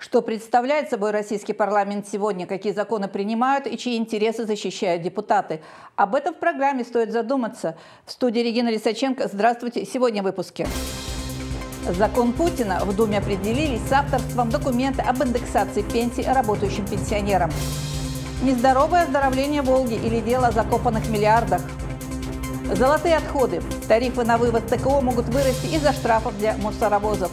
Что представляет собой российский парламент сегодня, какие законы принимают и чьи интересы защищают депутаты? Об этом в программе «Стоит задуматься». В студии Регина Лисаченко. Здравствуйте. Сегодня в выпуске. Закон Путина. В Думе определились с авторством документа об индексации пенсий работающим пенсионерам. Нездоровое оздоровление Волги или дело о закопанных миллиардах. Золотые отходы. Тарифы на вывоз ТКО могут вырасти из-за штрафов для мусоровозов.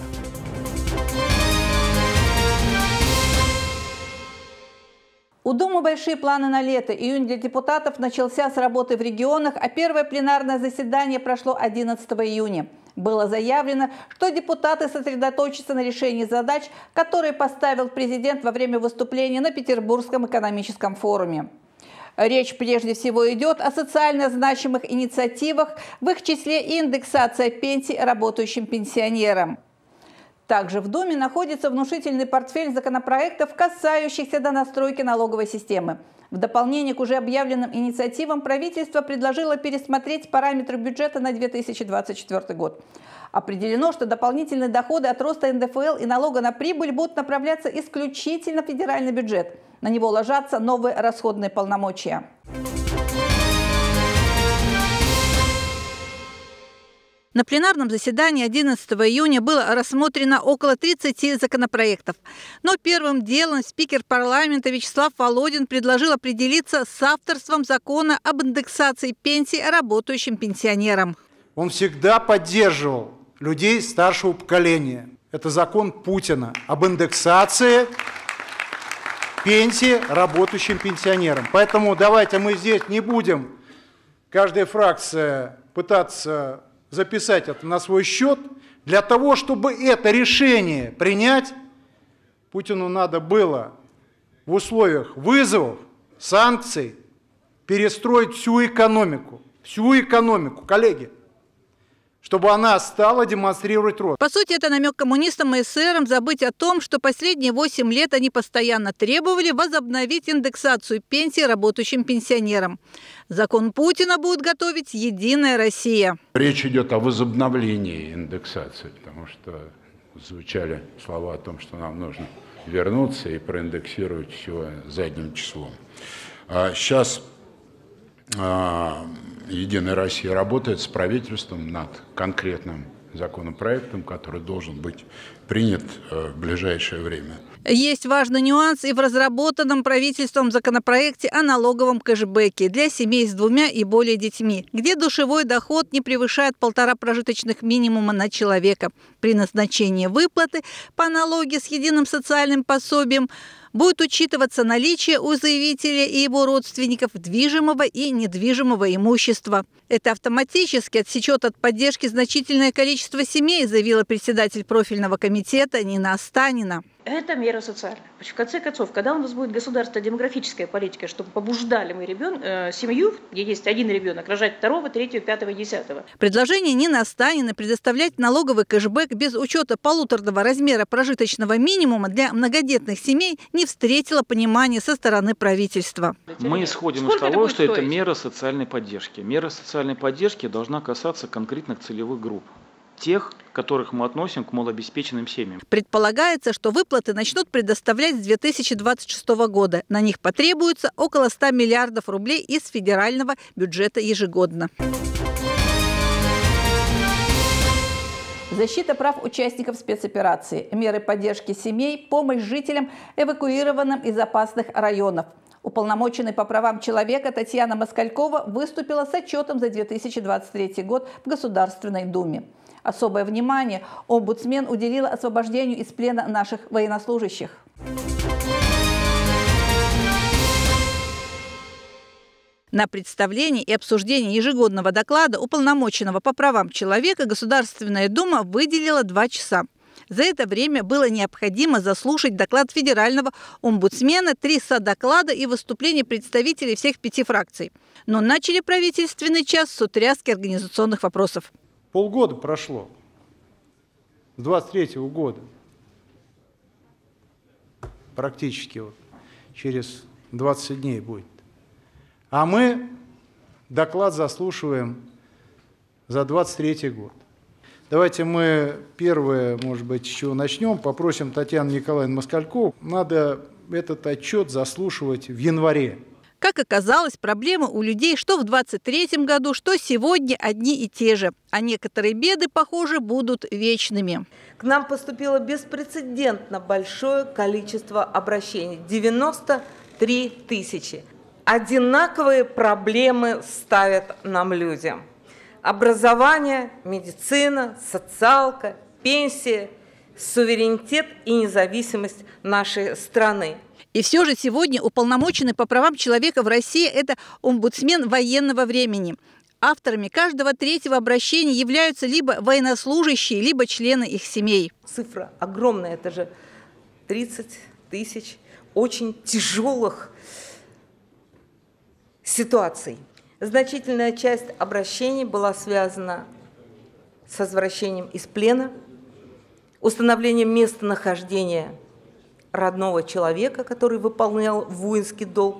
У Думы большие планы на лето. Июнь для депутатов начался с работы в регионах, а первое пленарное заседание прошло 11 июня. Было заявлено, что депутаты сосредоточатся на решении задач, которые поставил президент во время выступления на Петербургском экономическом форуме. Речь прежде всего идет о социально значимых инициативах, в их числе и индексация пенсий работающим пенсионерам. Также в Думе находится внушительный портфель законопроектов, касающихся донастройки налоговой системы. В дополнение к уже объявленным инициативам правительство предложило пересмотреть параметры бюджета на 2024 год. Определено, что дополнительные доходы от роста НДФЛ и налога на прибыль будут направляться исключительно в федеральный бюджет. На него ложатся новые расходные полномочия. На пленарном заседании 11 июня было рассмотрено около 30 законопроектов. Но первым делом спикер парламента Вячеслав Володин предложил определиться с авторством закона об индексации пенсий работающим пенсионерам. Он всегда поддерживал людей старшего поколения. Это закон Путина об индексации пенсий работающим пенсионерам. Поэтому давайте мы здесь не будем, каждая фракция, пытаться записать это на свой счет. Для того, чтобы это решение принять, Путину надо было в условиях вызовов, санкций перестроить всю экономику, коллеги, чтобы она стала демонстрировать рост. По сути, это намек коммунистам и эсерам забыть о том, что последние 8 лет они постоянно требовали возобновить индексацию пенсий работающим пенсионерам. Закон Путина будет готовить «Единая Россия». Речь идет о возобновлении индексации, потому что звучали слова о том, что нам нужно вернуться и проиндексировать все задним числом. Сейчас «Единая Россия» работает с правительством над конкретным законопроектом, который должен быть принят в ближайшее время. Есть важный нюанс и в разработанном правительством законопроекте о налоговом кэшбэке для семей с 2 и более детьми, где душевой доход не превышает 1,5 прожиточных минимума на человека. При назначении выплаты по налоге с единым социальным пособием будет учитываться наличие у заявителя и его родственников движимого и недвижимого имущества. Это автоматически отсечет от поддержки значительное количество семей, заявила председатель профильного комитета Нина Останина. Это мера социальная. В конце концов, когда у нас будет государственная демографическая политика, чтобы побуждали мы семью, где есть один ребенок, рожать 2, 3, 5, 10. Предложение Нины Останиной предоставлять налоговый кэшбэк без учета 1,5 размера прожиточного минимума для многодетных семей не встретило понимания со стороны правительства. Мы исходим из того, что это мера социальной поддержки. Мера социальной поддержки должна касаться конкретных целевых групп. Тех, которых мы относим к малообеспеченным семьям. Предполагается, что выплаты начнут предоставлять с 2026 года. На них потребуется около 100 миллиардов рублей из федерального бюджета ежегодно. Защита прав участников спецоперации, меры поддержки семей, помощь жителям, эвакуированным из опасных районов. Уполномоченный по правам человека Татьяна Москалькова выступила с отчетом за 2023 год в Государственной Думе. Особое внимание омбудсмен уделила освобождению из плена наших военнослужащих. На представление и обсуждение ежегодного доклада уполномоченного по правам человека Государственная Дума выделила 2 часа. За это время было необходимо заслушать доклад федерального омбудсмена, 3 доклада и выступления представителей всех 5 фракций. Но начали правительственный час с утряски организационных вопросов. Полгода прошло, с 23-го года, практически через 20 дней будет. А мы доклад заслушиваем за 23-й год. Давайте мы первое, может быть, с чего начнем. Попросим Татьяну Николаевну Москалькову. Надо этот отчет заслушивать в январе. Как оказалось, проблемы у людей что в 2023 году, что сегодня одни и те же. А некоторые беды, похоже, будут вечными. К нам поступило беспрецедентно большое количество обращений. 93 тысячи. Одинаковые проблемы ставят нам люди. Образование, медицина, социалка, пенсия, суверенитет и независимость нашей страны. И все же сегодня уполномоченный по правам человека в России – это омбудсмен военного времени. Авторами каждого третьего обращения являются либо военнослужащие, либо члены их семей. Цифра огромная, это же 30 тысяч очень тяжелых ситуаций. Значительная часть обращений была связана с возвращением из плена, установлением местонахождения родного человека, который выполнял воинский долг,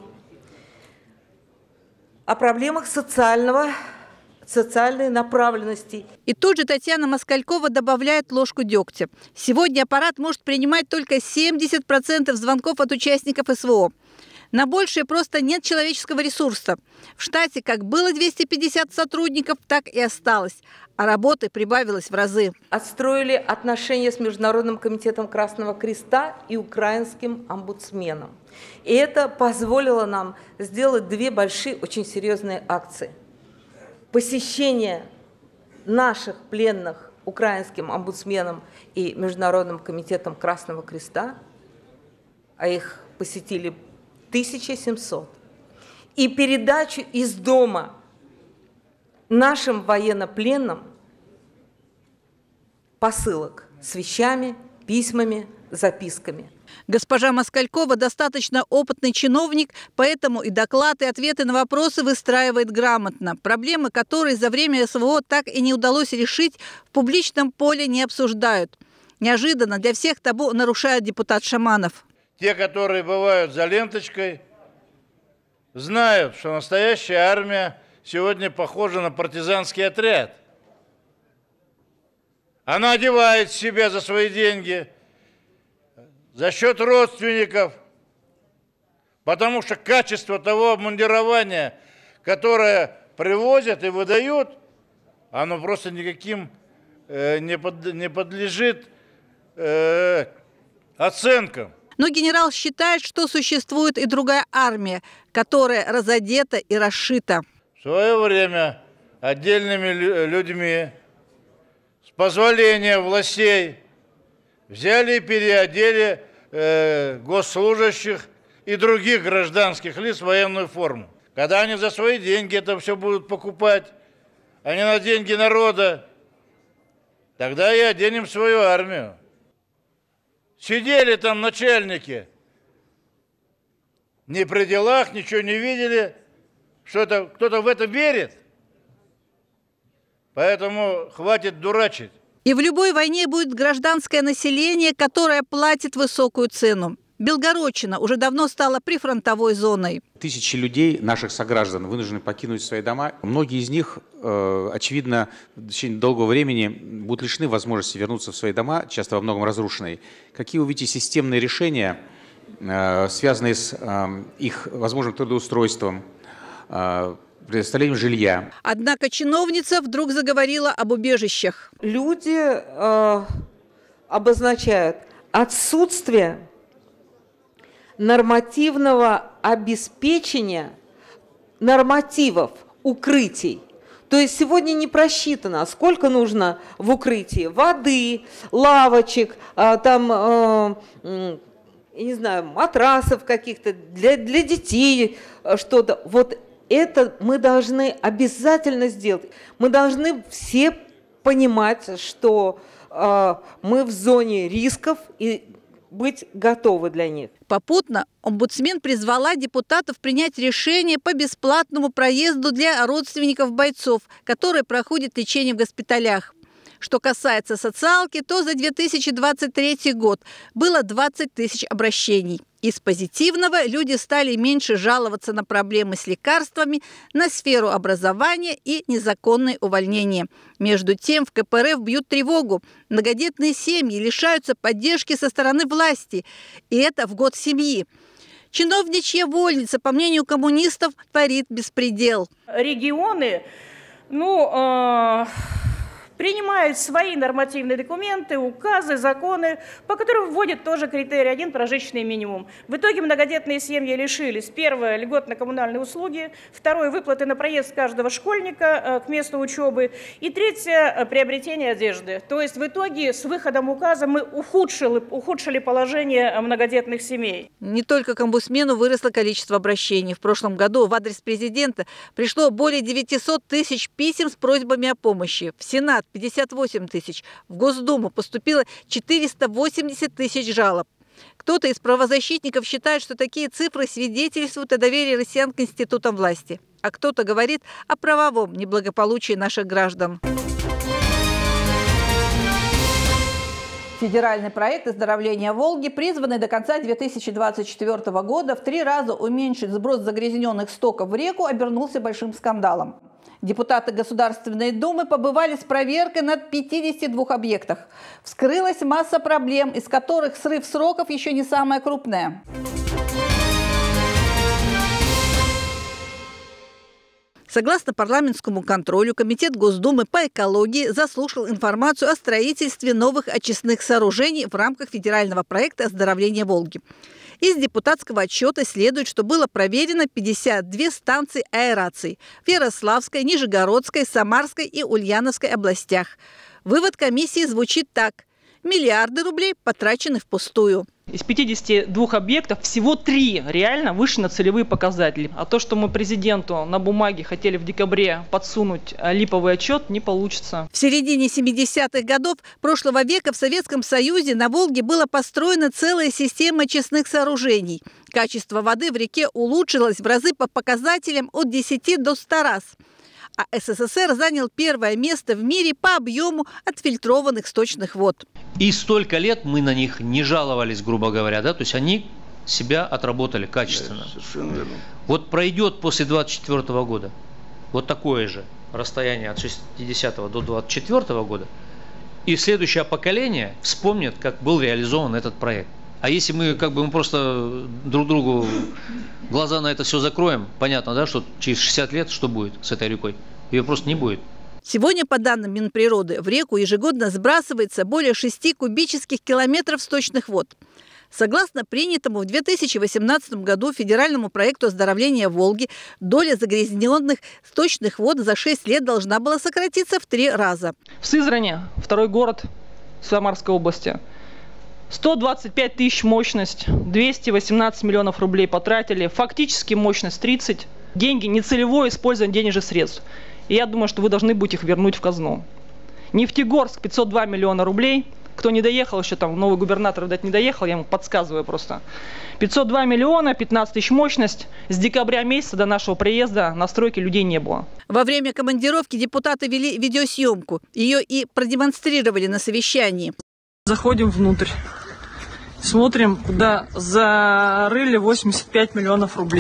о проблемах социальной направленности. И тут же Татьяна Москалькова добавляет ложку дегтя. Сегодня аппарат может принимать только 70% звонков от участников СВО. На большее просто нет человеческого ресурса. В штате как было 250 сотрудников, так и осталось. А работы прибавилось в разы. Отстроили отношения с Международным комитетом Красного Креста и украинским омбудсменом. И это позволило нам сделать две большие, очень серьезные акции. Посещение наших пленных украинским омбудсменом и Международным комитетом Красного Креста, а их посетили 1700, и передачу из дома нашим военнопленным посылок с вещами, письмами, записками. Госпожа Москалькова достаточно опытный чиновник, поэтому и доклад, и ответы на вопросы выстраивает грамотно. Проблемы, которые за время СВО так и не удалось решить, в публичном поле не обсуждают. Неожиданно для всех табу нарушает депутат Шаманов. Те, которые бывают за ленточкой, знают, что настоящая армия сегодня похожа на партизанский отряд. Она одевает себя за свои деньги, за счет родственников, потому что качество того обмундирования, которое привозят и выдают, оно просто никаким не подлежит оценкам. Но генерал считает, что существует и другая армия, которая разодета и расшита. В свое время отдельными людьми с позволения властей взяли и переодели госслужащих и других гражданских лиц в военную форму. Когда они за свои деньги это все будут покупать, а не на деньги народа, тогда и оденем свою армию. Сидели там начальники, не при делах, ничего не видели, что это кто-то в это верит. Поэтому хватит дурачить. И в любой войне будет гражданское население, которое платит высокую цену. Белгородчина уже давно стала прифронтовой зоной. Тысячи людей, наших сограждан, вынуждены покинуть свои дома. Многие из них, очевидно, в течение долгого времени будут лишены возможности вернуться в свои дома, часто во многом разрушенные. Какие вы видите системные решения, связанные с их возможным трудоустройством, предоставлением жилья? Однако чиновница вдруг заговорила об убежищах. Люди обозначают отсутствие нормативного обеспечения нормативов укрытий. То есть сегодня не просчитано, сколько нужно в укрытии воды, лавочек, там, я не знаю, матрасов каких-то для детей, что-то. Вот это мы должны обязательно сделать. Мы должны все понимать, что мы в зоне рисков и быть готовы для них. Попутно омбудсмен призвала депутатов принять решение по бесплатному проезду для родственников бойцов, которые проходят лечение в госпиталях. Что касается социалки, то за 2023 год было 20 тысяч обращений. Из позитивного люди стали меньше жаловаться на проблемы с лекарствами, на сферу образования и незаконные увольнения. Между тем в КПРФ бьют тревогу. Многодетные семьи лишаются поддержки со стороны власти. И это в год семьи. Чиновничья вольница, по мнению коммунистов, творит беспредел. Регионы, принимают свои нормативные документы, указы, законы, по которым вводят тоже критерий 1 прожиточный минимум. В итоге многодетные семьи лишились: первое – льгот на коммунальные услуги, второе – выплаты на проезд каждого школьника к месту учебы, и третье – приобретение одежды. То есть в итоге с выходом указа мы ухудшили положение многодетных семей. Не только к омбудсмену выросло количество обращений. В прошлом году в адрес президента пришло более 900 тысяч писем с просьбами о помощи. В Сенат 58 тысяч. В Госдуму поступило 480 тысяч жалоб. Кто-то из правозащитников считает, что такие цифры свидетельствуют о доверии россиян к институтам власти. А кто-то говорит о правовом неблагополучии наших граждан. Федеральный проект оздоровления Волги, призванный до конца 2024 года в 3 раза уменьшить сброс загрязненных стоков в реку, обернулся большим скандалом. Депутаты Государственной Думы побывали с проверкой на 52 объектах. Вскрылась масса проблем, из которых срыв сроков еще не самое крупное. Согласно парламентскому контролю, Комитет Госдумы по экологии заслушал информацию о строительстве новых очистных сооружений в рамках федерального проекта оздоровления Волги. Из депутатского отчета следует, что было проверено 52 станции аэрации в Ярославской, Нижегородской, Самарской и Ульяновской областях. Вывод комиссии звучит так: миллиарды рублей потрачены впустую. Из 52 объектов всего 3 реально вышли на целевые показатели. А то, что мы президенту на бумаге хотели в декабре подсунуть липовый отчет, не получится. В середине 70-х годов прошлого века в Советском Союзе на Волге была построена целая система очистных сооружений. Качество воды в реке улучшилось в разы по показателям от 10 до 100 раз. А СССР занял первое место в мире по объему отфильтрованных сточных вод. И столько лет мы на них не жаловались, грубо говоря, да, то есть они себя отработали качественно. Да, совершенно верно. Вот пройдет после 24 года вот такое же расстояние от 60 до 24 года, и следующее поколение вспомнит, как был реализован этот проект. А если мы мы просто друг другу глаза на это все закроем, понятно, да, что через 60 лет что будет с этой рекой? Ее просто не будет. Сегодня, по данным Минприроды, в реку ежегодно сбрасывается более 6 кубических километров сточных вод. Согласно принятому в 2018 году федеральному проекту оздоровления Волги, доля загрязненных сточных вод за 6 лет должна была сократиться в 3 раза. В Сызрани, второй город Самарской области, 125 тысяч мощность, 218 миллионов рублей потратили, фактически мощность 30. Деньги нецелевое использование денежных средств. И я думаю, что вы должны будете их вернуть в казну. Нефтегорск 502 миллиона рублей. Кто не доехал еще, там новый губернатор, видать, не доехал, я ему подсказываю просто. 502 миллиона, 15 тысяч мощность. С декабря месяца до нашего приезда на стройке людей не было. Во время командировки депутаты вели видеосъемку. Ее и продемонстрировали на совещании. Заходим внутрь. Смотрим, куда зарыли 85 миллионов рублей.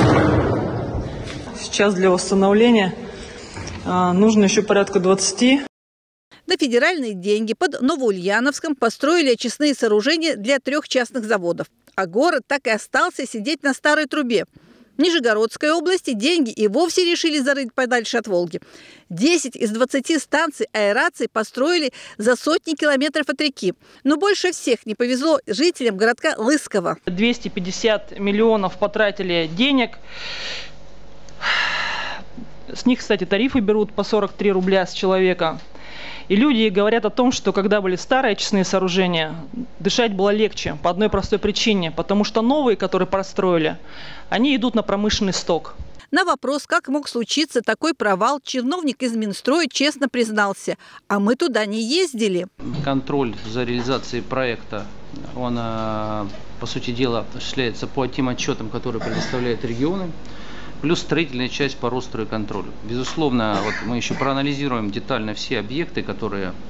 Сейчас для восстановления нужно еще порядка 20. На федеральные деньги под Новоульяновском построили очистные сооружения для 3 частных заводов. А город так и остался сидеть на старой трубе. В Нижегородской области деньги и вовсе решили зарыть подальше от Волги. 10 из 20 станций аэрации построили за сотни километров от реки. Но больше всех не повезло жителям городка Лысково. 250 миллионов потратили денег. С них, кстати, тарифы берут по 43 рубля с человека. И люди говорят о том, что когда были старые очистные сооружения, дышать было легче по одной простой причине. Потому что новые, которые построили, они идут на промышленный сток. На вопрос, как мог случиться такой провал, чиновник из Минстроя честно признался: а мы туда не ездили. Контроль за реализацией проекта, он, по сути дела, осуществляется по тем отчетам, которые предоставляют регионы, плюс строительная часть по Росстройконтролю. Безусловно, вот мы еще проанализируем детально все объекты, которые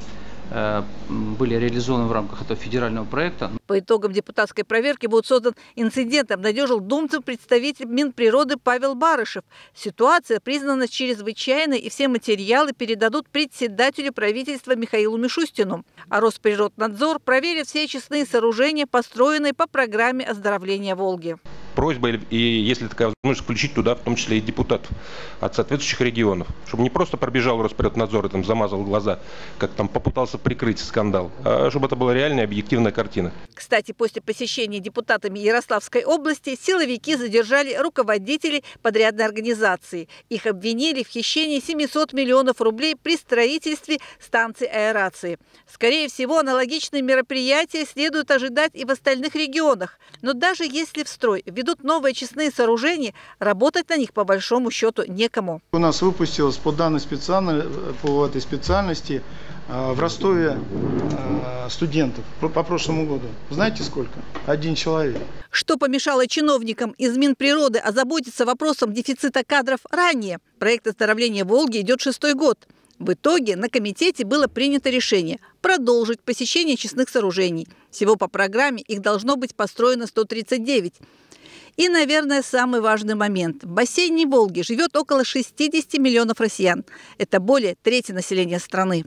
были реализованы в рамках этого федерального проекта. По итогам депутатской проверки будет создан инцидент, обнадежил думцев представитель Минприроды Павел Барышев. Ситуация признана чрезвычайной, и все материалы передадут председателю правительства Михаилу Мишустину. А Росприроднадзор проверит все очистные сооружения, построенные по программе оздоровления Волги. Просьба, и если такая возможность, включить туда в том числе и депутатов от соответствующих регионов, чтобы не просто пробежал Росприроднадзор и там замазал глаза, как там попытался прикрыть скандал, а чтобы это была реальная объективная картина. Кстати, после посещения депутатами Ярославской области силовики задержали руководителей подрядной организации. Их обвинили в хищении 700 миллионов рублей при строительстве станции аэрации. Скорее всего, аналогичные мероприятия следует ожидать и в остальных регионах. Но даже если в строй ведут новые очистные сооружения, работать на них по большому счету некому. У нас выпустилось по этой специальности в Ростове студентов по прошлому году. Знаете сколько? 1 человек. Что помешало чиновникам из Минприроды озаботиться вопросом дефицита кадров ранее? Проект оздоровления Волги идет 6-й год. В итоге на комитете было принято решение продолжить посещение очистных сооружений. Всего по программе их должно быть построено 139. И, наверное, самый важный момент. В бассейне Волги живет около 60 миллионов россиян. Это более трети населения страны.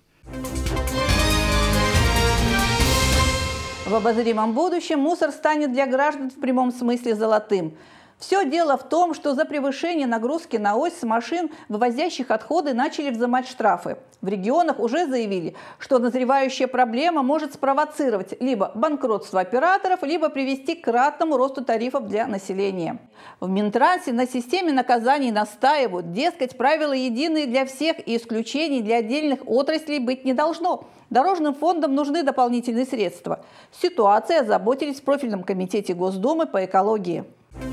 В обозримом будущем мусор станет для граждан в прямом смысле золотым. Все дело в том, что за превышение нагрузки на ось с машин, вывозящих отходы, начали взимать штрафы. В регионах уже заявили, что назревающая проблема может спровоцировать либо банкротство операторов, либо привести к кратному росту тарифов для населения. В Минтрансе на системе наказаний настаивают, дескать, правила единые для всех и исключений для отдельных отраслей быть не должно. Дорожным фондам нужны дополнительные средства. Ситуацией озаботились в профильном комитете Госдумы по экологии.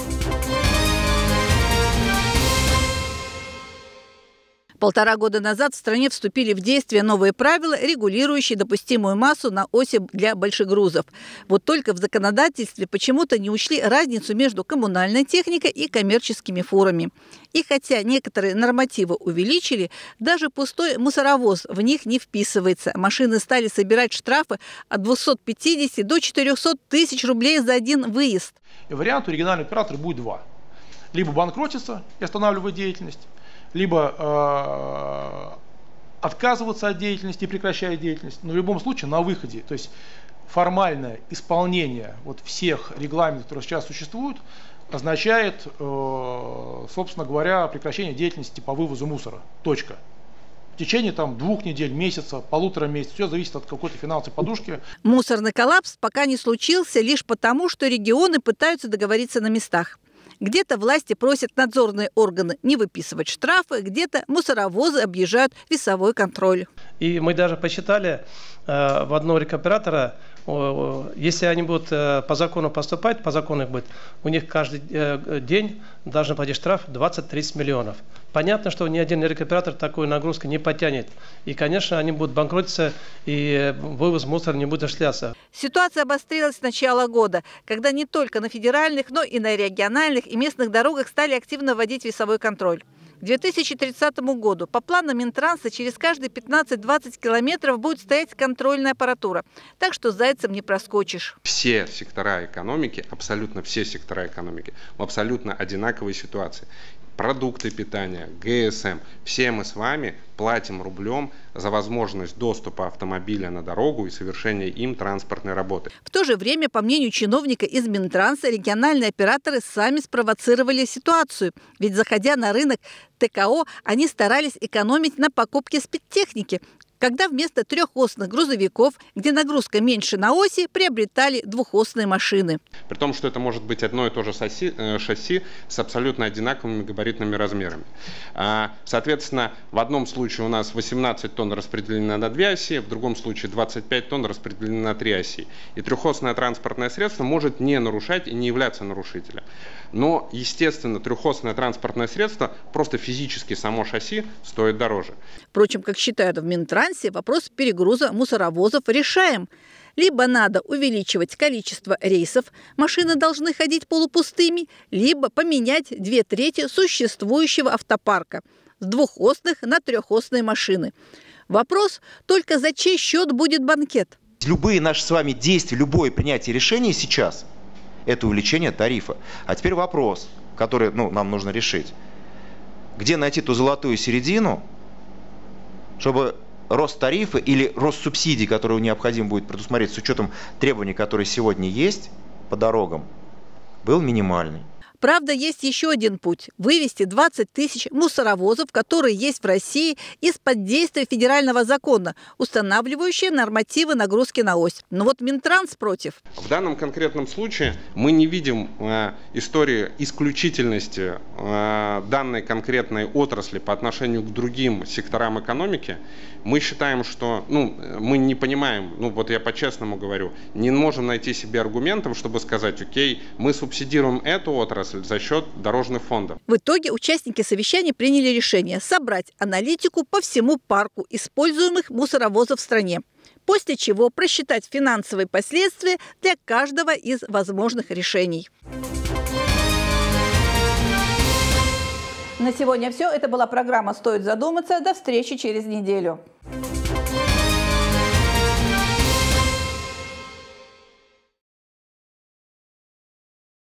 Полтора года назад в стране вступили в действие новые правила, регулирующие допустимую массу на оси для большегрузов. Вот только в законодательстве почему-то не учли разницу между коммунальной техникой и коммерческими фурами. И хотя некоторые нормативы увеличили, даже пустой мусоровоз в них не вписывается. Машины стали собирать штрафы от 250 до 400 тысяч рублей за один выезд. И вариант у регионального оператора будет два. Либо банкротиться и останавливать деятельность, либо отказываться от деятельности и прекращать деятельность, но в любом случае на выходе. То есть формальное исполнение вот всех регламентов, которые сейчас существуют, означает, собственно говоря, прекращение деятельности по вывозу мусора. Точка. В течение 2 недель, месяца, 1,5 месяца. Все зависит от какой-то финансовой подушки. Мусорный коллапс пока не случился лишь потому, что регионы пытаются договориться на местах. Где-то власти просят надзорные органы не выписывать штрафы, где-то мусоровозы объезжают весовой контроль. И мы даже посчитали в одного рекоператора, если они будут по закону поступать, по закону их будет, у них каждый день должен платить штраф 20-30 миллионов. Понятно, что ни один рекоператор такую нагрузку не потянет. И, конечно, они будут банкротиться, и вывоз мусора не будет осуществляться. Ситуация обострилась с начала года, когда не только на федеральных, но и на региональных и местных дорогах стали активно вводить весовой контроль. К 2030 году по плану Минтранса через каждые 15-20 километров будет стоять контрольная аппаратура. Так что зайцем не проскочишь. Все сектора экономики, абсолютно все сектора экономики в абсолютно одинаковой ситуации. Продукты питания, ГСМ. Все мы с вами платим рублем за возможность доступа автомобиля на дорогу и совершения им транспортной работы. В то же время, по мнению чиновника из Минтранса, региональные операторы сами спровоцировали ситуацию. Ведь, заходя на рынок ТКО, они старались экономить на покупке спецтехники, когда вместо трехосных грузовиков, где нагрузка меньше на оси, приобретали двухосные машины. При том, что это может быть одно и то же шасси с абсолютно одинаковыми габаритными размерами. Соответственно, в одном случае у нас 18 тонн распределены на 2 оси, в другом случае 25 тонн распределены на 3 оси. И трехосное транспортное средство может не нарушать и не являться нарушителем. Но, естественно, трехосное транспортное средство, просто физически само шасси, стоит дороже. Впрочем, как считают в Минтрансе, вопрос перегруза мусоровозов решаем. Либо надо увеличивать количество рейсов, машины должны ходить полупустыми, либо поменять 2/3 существующего автопарка с двухосных на трехосные машины. Вопрос только за чей счет будет банкет? Любые наши с вами действия, любое принятие решения сейчас – это увеличение тарифа. А теперь вопрос, который нам нужно решить. Где найти ту золотую середину, чтобы рост тарифа или рост субсидий, которые необходимо будет предусмотреть с учетом требований, которые сегодня есть по дорогам, был минимальный. Правда, есть еще один путь – вывести 20 тысяч мусоровозов, которые есть в России, из-под действия федерального закона, устанавливающего нормативы нагрузки на ось. Но вот Минтранс против. В данном конкретном случае мы не видим истории исключительности данной конкретной отрасли по отношению к другим секторам экономики. Мы считаем, что, мы не понимаем, вот я по-честному говорю, не можем найти себе аргументов, чтобы сказать, окей, мы субсидируем эту отрасль за счет дорожных фондов. В итоге участники совещания приняли решение собрать аналитику по всему парку используемых мусоровозов в стране, после чего просчитать финансовые последствия для каждого из возможных решений. На сегодня все. Это была программа «Стоит задуматься». До встречи через неделю.